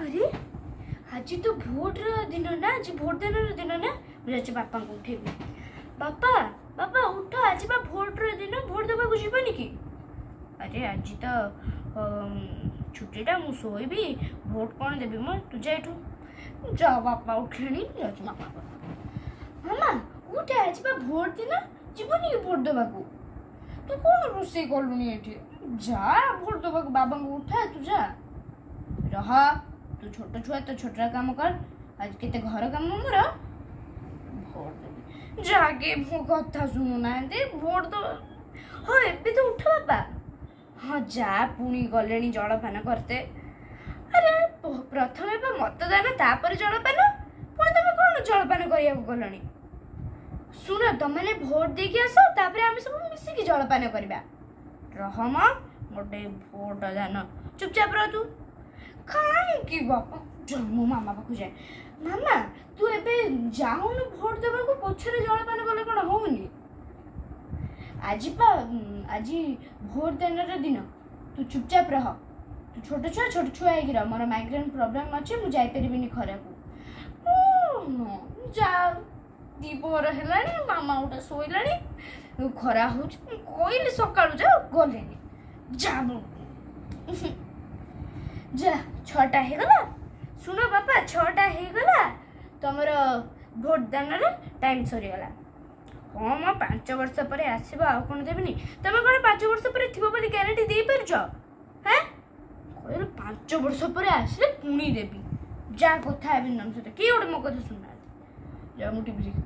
अरे आज तो भोट दिन ना, आज भोट देन दिन ना, मुझे बापा को उठेबी। बापा बापा उठ, आज बा भोट दिन, भोट देवा को जीवनी कि? अरे आज तो छुट्टीटा मु शोबी, भोट कौन देवी मो, तू जाठू जा। बापा उठले बापा मामा उठे, आज बा भोट दिन, जीवनी कि भोट देवा को? तू कौन रोषे कलुनी एठी? जा भोट देवा को, बाबा को उठा, तू जा रहा। तू छोट छुआ तो छोटा काम कर, आज केते घर काम मोर। भोट देवी जाके मो कथा सुनु ना दे, भोट तो हाँ एबे तो उठ बाबा। हाँ जा, पुणी गलेनी जलपान करते। अरे प्रथमे बा मतदान, तापर जलपान, पुणी तुम कौन जलपान करिया गलनी? सुन तुमने भोट देके आस, तापर आमे सब मिसिकी जलपान करबा। रह मां गोटे भोट दान, चुपचाप रह तू। काहे बापा मो मामा पाखु जाए। मामा तू एबे जाऊन भोट देवा को, पछरे जलपान गले कोन होउनी? आज भोट देनर दिन, तू चुपचाप रह। तू छोट छुआ है रह, मोर माइग्रेन प्रॉब्लम अच्छे, मु जाई परिबिनी खरा को। जा दीपोर हेलानी, मामा उठा सोइलानी, खरा हो कहली सकाळु जा, गलेनी जा जा। 6टा हे गला। सुन बापा 6टा हे गला, तमर भोट दानर टाइम सरी गला। हाँ मां 5 वर्ष पर आसब, आ कौन देविनी? तुम कौन 5 वर्ष पर थी बोली ग्यारंटी दे पारछ? हैं कहल 5 वर्ष पर आसले पुणी देवी। जा कथा हेबी नम सहित, किए गोटे मो कथा सुनना। जा मु टीवी देखी।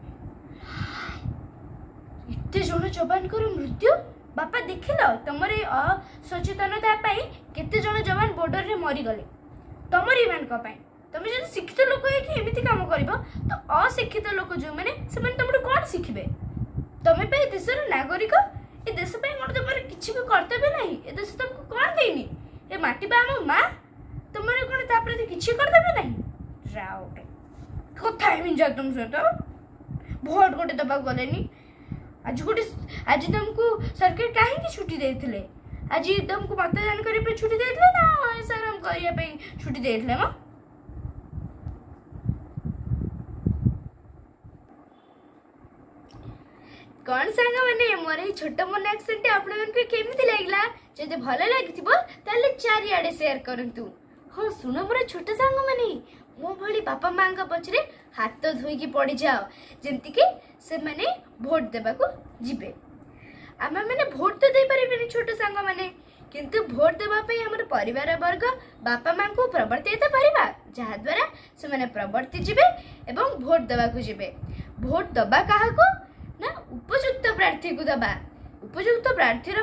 एते जन जवान कर मृत्यु। बापा देखिल तुमर असचेतनता केते जन जवान बॉर्डर रे मरी गले तुमरी मान पाई। तुम जब शिक्षित लोक है एमती काम कर, तो अशिक्षित लोक जो मैंने तुम कौन शिखे? तुम पे देशर नागरिक, ए देश पे तुम किसी भी कर्तव्य ना, ए देश तुमको कौन देनी? ए माटी बा आम माँ, तुम कौन ता प्रति किसी कर्तव्य ना? राउटे कथा जा तुम सहित। भोट गोटे दबा गलेनी। आज तुमको सरकार कहीं छुट्टी देते? आज तुमको मतदान करने छुट्टी देते ना एसआरएम करने छुट्टी देते? माँ कौन सांग मैंने मोर ये छोट मन एक्सेंट आपण केमती लगला? जदि भल लगी चारिआडे शेयर करंतु। हाँ सुन मोर छोट सांग मैंने, मो भली बापा माँ पछरे हाथ धोईकी पड़ जाओ, जमती कि से माने भोट देवा को जीवे। आम मैंने भोट तो दे पारे छोट सांग मैंने, किंतु भोट देवाई आम परिवार वर्ग बापा माँ को प्रवर्तित पारिबा, जहा द्वारा से माने प्रवर्ति जीवे एवं भोट देवा को जीवे। भोट दबा काहा को ना? उपयुक्त प्रार्थी को दबा। उपयुक्त प्रार्थीर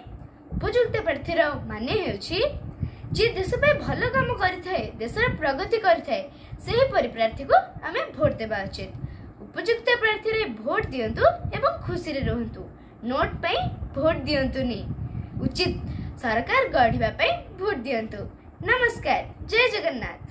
माने हेउछि जे देश पे भल काम करिथाए, देशर प्रगति करिथाए, सेही परि प्रार्थी को आमे भोट देबा उचित। उपयुक्त प्रार्थी रे भोट दियंतु एवं खुशी रे रहंतु। नोट पे भोट दियंतुनी, उचित सरकार गढ़िबा पे भोट दियंतु। नमस्कार, जय जगन्नाथ।